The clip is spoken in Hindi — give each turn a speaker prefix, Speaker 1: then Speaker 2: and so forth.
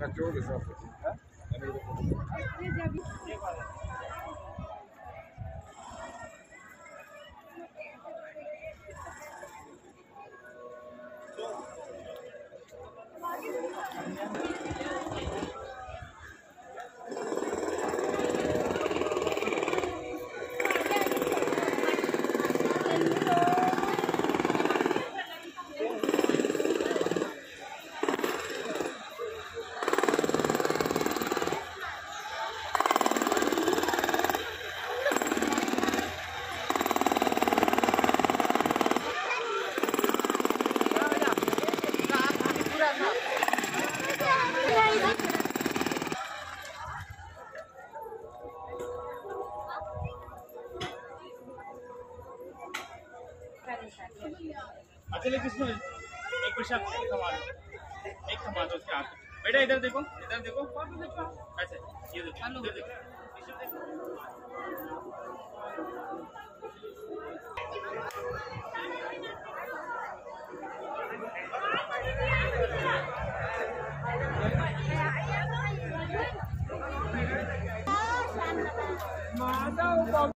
Speaker 1: अकेले किसमें एक पेशा एक कमा दो उसके हाथ। बेटा इधर देखो ऐसे, ये देखो इधर देखो।